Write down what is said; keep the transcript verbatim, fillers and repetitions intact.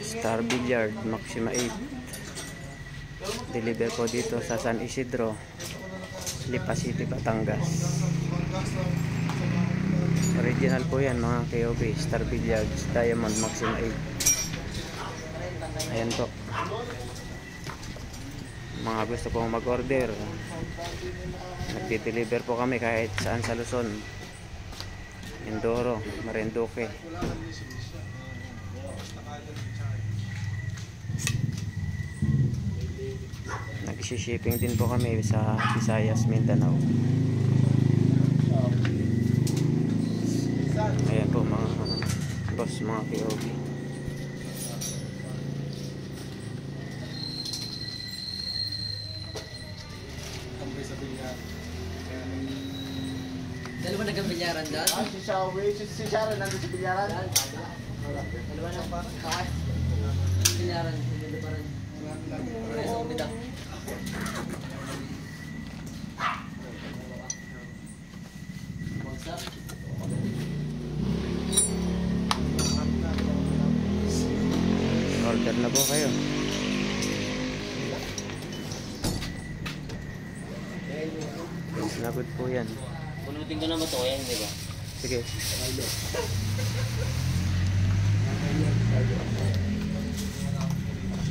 Star Billiard Maxima eight. Deliver po dito sa San Isidro, Lipa City, Batangas. Original po yan mga K O B. Star Billiard Diamond Maxima eight. Ayan po. Mga gusto pong mag-order, nagdi-deliver po kami kahit saan sa Luzon, Mindoro, Marinduque. Nag-shipping din po kami sa Visayas, Mindanao. Ayan po mga boss, mga K O B. Dalawa nag-bilyaran dyan? Ah, si Shawi, si, si Sharon nandun sa bilyaran? Dalawa na pa. Takas. Bilyaran, hindi pa rin. Wala sa umida. What's up? Order na po kayo. Nagod po yan. Punutin ko na ba ito? Ayan, di ba? Sige.